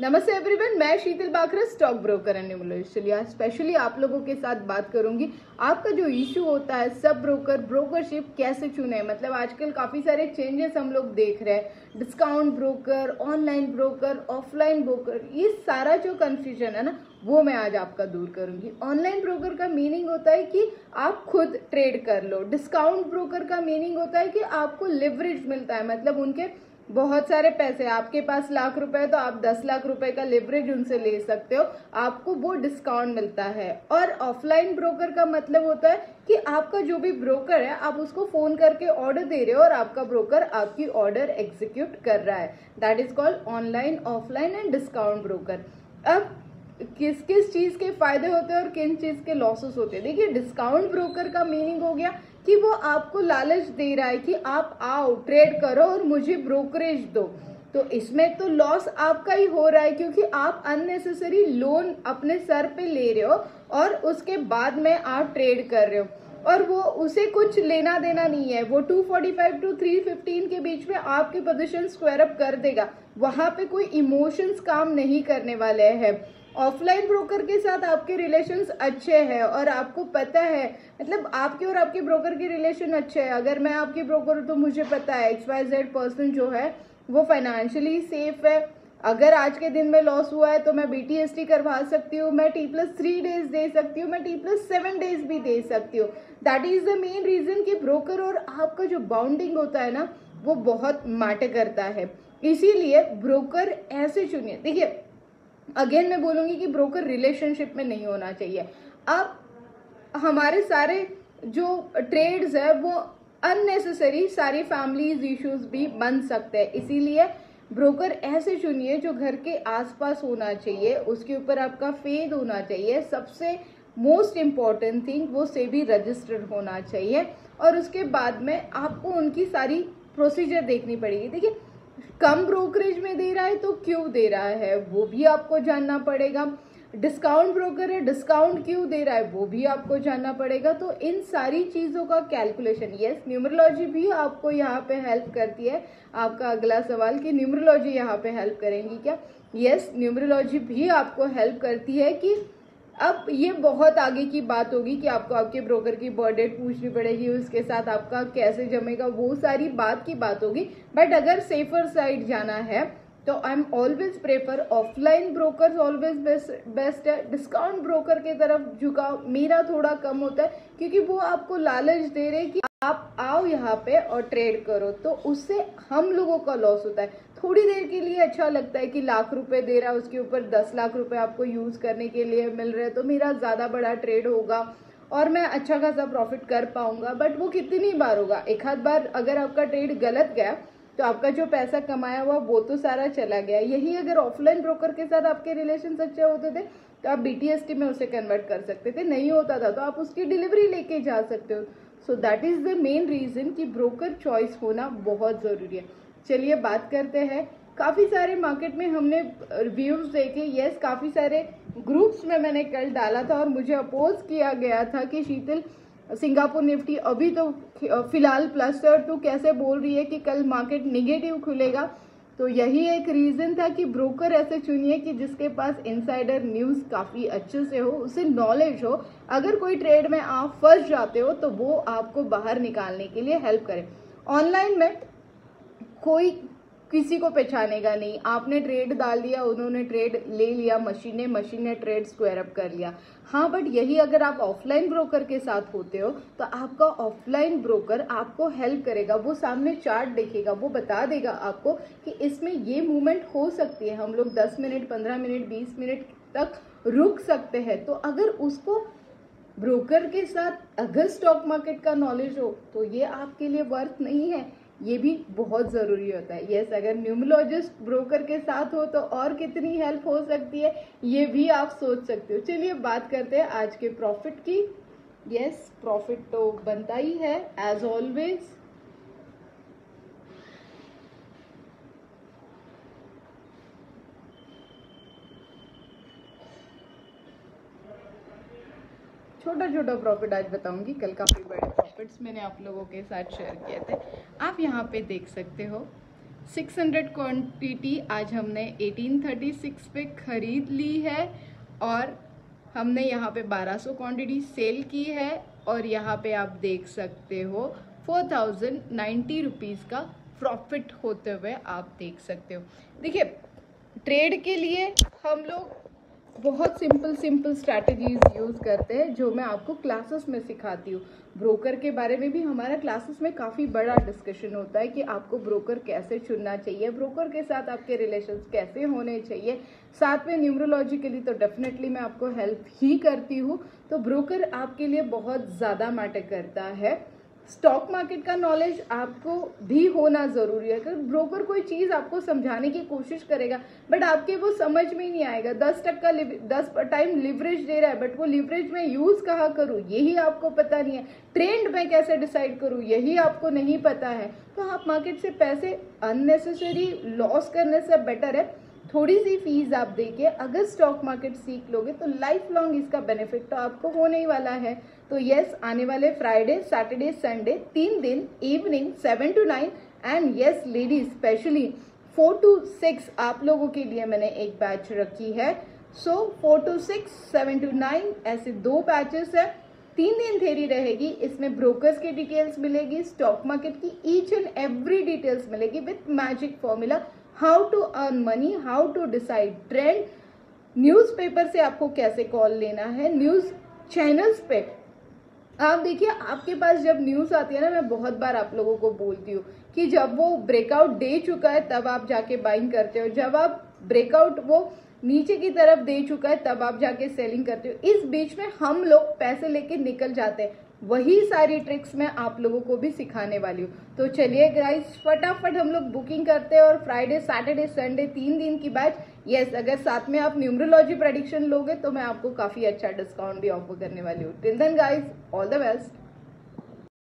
नमस्ते एवरीवन, मैं Sheetal Bakhra, stock broker and numerologist. चलिए आज स्पेशली आप लोगों के साथ बात करूंगी आपका जो इशू होता है सब ब्रोकर ब्रोकरशिप कैसे चुने। मतलब आजकल काफ़ी सारे चेंजेस हम लोग देख रहे हैं, discount broker, online broker, offline broker, ये सारा जो कन्फ्यूजन है ना वो मैं आज आपका दूर करूंगी। ऑनलाइन ब्रोकर का मीनिंग होता है कि आप खुद ट्रेड कर लो। डिस्काउंट ब्रोकर का मीनिंग होता है कि आपको लिवरेज मिलता है, मतलब उनके बहुत सारे पैसे, आपके पास लाख रुपए है तो आप 10 लाख रुपए का लिवरेज उनसे ले सकते हो, आपको वो डिस्काउंट मिलता है। और ऑफलाइन ब्रोकर का मतलब होता है कि आपका जो भी ब्रोकर है आप उसको फोन करके ऑर्डर दे रहे हो और आपका ब्रोकर आपकी ऑर्डर एग्जीक्यूट कर रहा है। That is called online, offline and discount broker. अब किस किस चीज के फायदे होते हैं और किन चीज के लॉसेस होते हैं। देखिए, डिस्काउंट ब्रोकर का मीनिंग हो गया कि वो आपको लालच दे रहा है कि आप आओ ट्रेड करो और मुझे ब्रोकरेज दो। तो इसमें तो लॉस आपका ही हो रहा है क्योंकि आप अननेसेसरी लोन अपने सर पे ले रहे हो और उसके बाद में आप ट्रेड कर रहे हो और वो उसे कुछ लेना देना नहीं है। वो 245 टू 315 के बीच में आपकी पोजीशन स्क्वायर अप कर देगा, वहां पे कोई इमोशंस काम नहीं करने वाले हैं। ऑफलाइन ब्रोकर के साथ आपके रिलेशंस अच्छे हैं और आपको पता है, मतलब आपके और आपके ब्रोकर के रिलेशन अच्छे हैं। अगर मैं आपकी ब्रोकर हूं तो मुझे पता है XYZ पर्सन जो है वो फाइनेंशियली सेफ है। अगर आज के दिन में लॉस हुआ है तो मैं BTST करवा सकती हूँ, मैं T+3 डेज दे सकती हूँ, मैं T+7 डेज भी दे सकती हूँ। That is the main reason कि ब्रोकर और आपका जो बाउंडिंग होता है ना वो बहुत मैटर करता है। इसीलिए ब्रोकर ऐसे चुनिए। देखिए, अगेन मैं बोलूंगी कि ब्रोकर रिलेशनशिप में नहीं होना चाहिए। अब हमारे सारे जो ट्रेड्स है वो अननेसेसरी सारी फैमिलीज इश्यूज भी बन सकते हैं। इसीलिए ब्रोकर ऐसे चुनिए जो घर के आसपास होना चाहिए, उसके ऊपर आपका फेथ होना चाहिए। सबसे मोस्ट इम्पॉर्टेंट थिंग वो सेबी रजिस्टर्ड होना चाहिए और उसके बाद में आपको उनकी सारी प्रोसीजर देखनी पड़ेगी। देखिए, कम ब्रोकरेज में दे रहा है तो क्यों दे रहा है वो भी आपको जानना पड़ेगा। डिस्काउंट ब्रोकर है, डिस्काउंट क्यों दे रहा है वो भी आपको जानना पड़ेगा। तो इन सारी चीजों का कैलकुलेशन, यस न्यूमरोलॉजी भी आपको यहाँ पे हेल्प करती है। आपका अगला सवाल कि न्यूमरोलॉजी यहाँ पे हेल्प करेंगी क्या? यस, न्यूमरोलॉजी भी आपको हेल्प करती है कि अब ये बहुत आगे की बात होगी कि आपको आपके ब्रोकर की बर्थ डेट पूछनी पड़ेगी, उसके साथ आपका कैसे जमेगा, वो सारी बात होगी। बट अगर सेफर साइड जाना है तो I am always prefer offline broker, always best है। डिस्काउंट ब्रोकर की तरफ झुकाव मेरा थोड़ा कम होता है क्योंकि वो आपको लालच दे रहे कि आप आओ यहाँ पे और ट्रेड करो, तो उससे हम लोगों का लॉस होता है। थोड़ी देर के लिए अच्छा लगता है कि लाख रुपए दे रहा है, उसके ऊपर 10 लाख रुपए आपको यूज करने के लिए मिल रहे हैं तो मेरा ज्यादा बड़ा ट्रेड होगा और मैं अच्छा खासा प्रॉफिट कर पाऊंगा। बट वो कितनी बार होगा? एक आध बार अगर आपका ट्रेड गलत गया तो आपका जो पैसा कमाया हुआ वो तो सारा चला गया। यही अगर ऑफलाइन ब्रोकर के साथ आपके रिलेशन अच्छे होते थे तो आप BTST में उसे कन्वर्ट कर सकते थे, नहीं होता था तो आप उसकी डिलीवरी लेके जा सकते हो। So that is the main reason कि ब्रोकर चॉइस होना बहुत जरूरी है। चलिए बात करते हैं। काफी सारे मार्केट में हमने रिव्यूज देखे, यस काफी सारे ग्रुप्स में मैंने कल डाला था और मुझे अपोज किया गया था कि शीतल सिंगापुर निफ्टी अभी तो फिलहाल +2 कैसे बोल रही है कि कल मार्केट निगेटिव खुलेगा। तो यही एक रीजन था कि ब्रोकर ऐसे चुनिए कि जिसके पास इनसाइडर न्यूज काफी अच्छे से हो, उसे नॉलेज हो। अगर कोई ट्रेड में आप फंस जाते हो तो वो आपको बाहर निकालने के लिए हेल्प करे। ऑनलाइन में कोई किसी को पहचानेगा नहीं, आपने ट्रेड डाल दिया, उन्होंने ट्रेड ले लिया, मशीन ने ट्रेड स्क्वायर अप कर लिया। हाँ, बट यही अगर आप ऑफलाइन ब्रोकर के साथ होते हो तो आपका ऑफलाइन ब्रोकर आपको हेल्प करेगा, वो सामने चार्ट देखेगा, वो बता देगा आपको कि इसमें ये मूवमेंट हो सकती है, हम लोग 10 मिनट 15 मिनट 20 मिनट तक रुक सकते हैं। तो अगर उसको ब्रोकर के साथ अगर स्टॉक मार्केट का नॉलेज हो तो ये आपके लिए वर्थ नहीं है, ये भी बहुत जरूरी होता है। यस, अगर न्यूमरोलॉजिस्ट ब्रोकर के साथ हो तो और कितनी हेल्प हो सकती है ये भी आप सोच सकते हो। चलिए बात करते हैं आज के प्रॉफिट की। यस, प्रॉफिट तो बनता ही है एज ऑलवेज। छोटा छोटा प्रॉफिट आज बताऊंगी, कल काफी बड़े प्रॉफिट्स मैंने आप लोगों के साथ शेयर किए थे। आप यहाँ पे देख सकते हो 600 क्वांटिटी आज हमने 1836 पे खरीद ली है और हमने यहाँ पे 1200 क्वांटिटी सेल की है और यहाँ पे आप देख सकते हो 4090 रुपीज़ का प्रॉफिट होते हुए आप देख सकते हो। देखिए, ट्रेड के लिए हम लोग बहुत सिंपल स्ट्रैटेजीज यूज़ करते हैं जो मैं आपको क्लासेस में सिखाती हूँ। ब्रोकर के बारे में भी हमारा क्लासेस में काफ़ी बड़ा डिस्कशन होता है कि आपको ब्रोकर कैसे चुनना चाहिए, ब्रोकर के साथ आपके रिलेशंस कैसे होने चाहिए। साथ में न्यूमरोलॉजिकली तो डेफिनेटली मैं आपको हेल्प ही करती हूँ। तो ब्रोकर आपके लिए बहुत ज़्यादा मैटर करता है। स्टॉक मार्केट का नॉलेज आपको भी होना ज़रूरी है। अगर ब्रोकर कोई चीज़ आपको समझाने की कोशिश करेगा बट आपके वो समझ में ही नहीं आएगा, 10 टाइम लिवरेज दे रहा है बट वो लिवरेज में यूज़ कहाँ करूँ यही आपको पता नहीं है, ट्रेंड में कैसे डिसाइड करूँ यही आपको नहीं पता है, तो आप मार्केट से पैसे अननेसेसरी लॉस करने से बेटर है थोड़ी सी फीस आप देके अगर स्टॉक मार्केट सीख लोगे तो लाइफ लॉन्ग इसका बेनिफिट तो आपको होने ही वाला है। तो यस, आने वाले फ्राइडे, सैटरडे, संडे 3 दिन evening 7 to 9 and yes ladies specially 4 to 6 आप लोगों के लिए मैंने एक बैच रखी है। सो 4 to 6, 7 to 9 ऐसे 2 बैचेस है। 3 दिन थेरी रहेगी, इसमें ब्रोकर्स की डिटेल्स मिलेगी, स्टॉक मार्केट की ईच एंड एवरी डिटेल्स मिलेगी with magic formula, how to earn money, how to decide trend, newspaper से आपको कैसे कॉल लेना है, न्यूज़ चैनल्स पे आप देखिए आपके पास जब न्यूज़ आती है ना, मैं बहुत बार आप लोगों को बोलती हूँ कि जब वो ब्रेकआउट दे चुका है तब आप जाके बाइंग करते हो, जब आप ब्रेकआउट वो नीचे की तरफ दे चुका है तब आप जाके सेलिंग करते हो। इस बीच में हम लोग पैसे लेके निकल जाते हैं। वही सारी ट्रिक्स मैं आप लोगों को भी सिखाने वाली हूँ। तो चलिए गाइस, फटाफट हम लोग बुकिंग करते हैं और फ्राइडे, सैटरडे, संडे 3 दिन की बैच। यस, अगर साथ में आप न्यूमरोलॉजी प्रेडिक्शन लोगे तो मैं आपको काफ़ी अच्छा डिस्काउंट भी ऑफर करने वाली हूँ। Till then guys, all the best.